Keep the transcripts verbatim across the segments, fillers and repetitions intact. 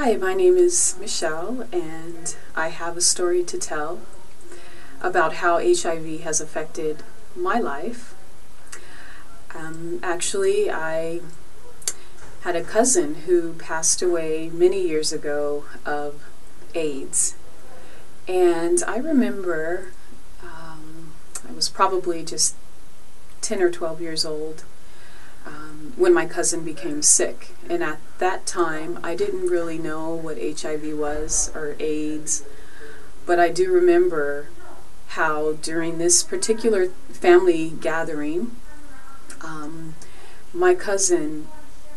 Hi, my name is Michelle, and I have a story to tell about how H I V has affected my life. Um, actually, I had a cousin who passed away many years ago of AIDS, and I remember um, I was probably just ten or twelve years old Um, when my cousin became sick, and at that time I didn't really know what H I V was or AIDS, but I do remember how during this particular family gathering, um, my cousin,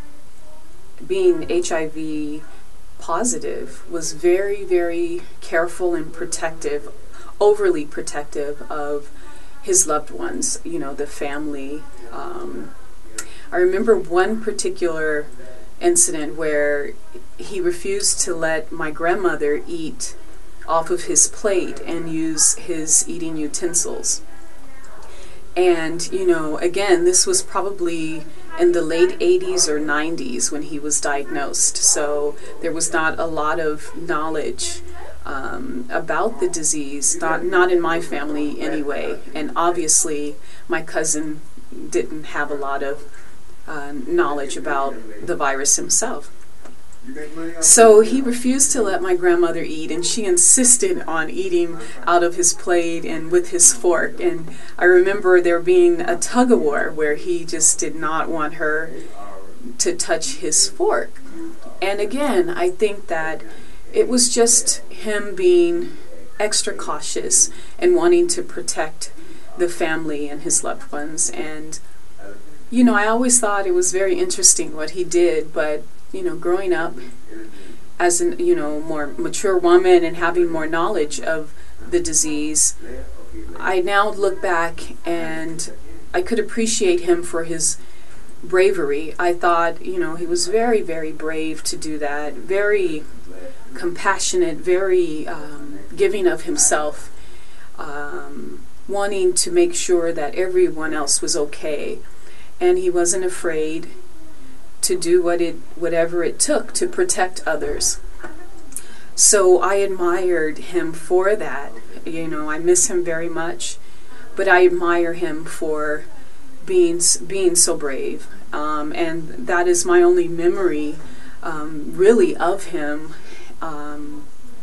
being H I V positive, was very, very careful and protective, overly protective of his loved ones, you know, the family. Um, I remember one particular incident where he refused to let my grandmother eat off of his plate and use his eating utensils. And, you know, again, this was probably in the late eighties or nineties when he was diagnosed. So there was not a lot of knowledge um, about the disease, not, not in my family anyway. And obviously my cousin didn't have a lot of Uh, knowledge about the virus himself. So he refused to let my grandmother eat, and she insisted on eating out of his plate and with his fork. And I remember there being a tug-of-war where he just did not want her to touch his fork. And again, I think that it was just him being extra cautious and wanting to protect the family and his loved ones. And you know, I always thought it was very interesting what he did, but, you know, growing up as an, you know, more mature woman and having more knowledge of the disease, I now look back and I could appreciate him for his bravery. I thought, you know, he was very, very brave to do that, very compassionate, very um, giving of himself, um, wanting to make sure that everyone else was okay. And he wasn't afraid to do what it, whatever it took to protect others. So I admired him for that. You know, I miss him very much, but I admire him for being being so brave. Um, and that is my only memory, um, really, of him. Um,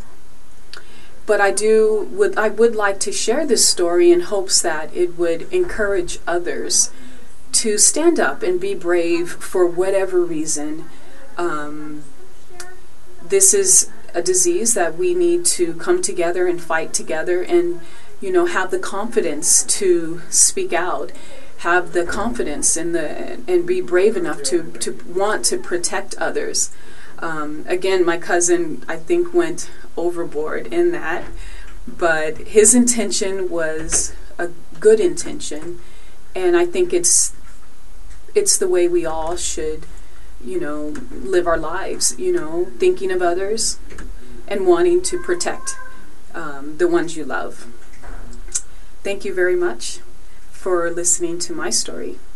but I do would I would like to share this story in hopes that it would encourage others to stand up and be brave for whatever reason. Um, this is a disease that we need to come together and fight together, and, you know, have the confidence to speak out, have the confidence in the and be brave enough to to want to protect others. Um, again, my cousin, I think, went overboard in that, but his intention was a good intention, and I think it's It's the way we all should, you know, live our lives, you know, thinking of others and wanting to protect um, the ones you love. Thank you very much for listening to my story.